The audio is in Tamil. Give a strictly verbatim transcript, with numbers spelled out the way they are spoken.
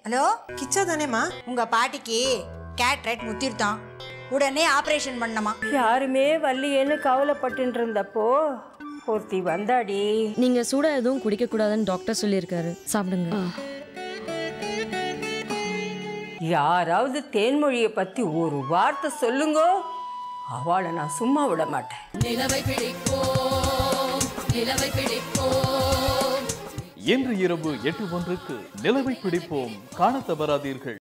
ஹலோ கிச்சா தானேம்மா? உங்க பாட்டிக்கு கேட்ரேட் முத்திருத்தான், உடனே ஆபரேஷன் பண்ணமா. யாருமே வரலையேன்னு கவலைப்பட்டு இருந்தப்போ ஒருத்தி வந்தாடி. நீங்க சூடா எதுவும் குடிக்க கூடாதுன்னு டாக்டர் சொல்லியிருக்காரு, சாப்பிடுங்க. யாராவது தேன்மொழியை பத்தி ஒரு வார்த்தை சொல்லுங்க, அவளை நான் சும்மா விட மாட்டேன். நிலவை பிடிப்போம், நிலவை பிடிப்போம். இன்று இரவு எட்டு ஒன்றுக்கு நிலவை பிடிப்போம் காண தவறாதீர்கள்.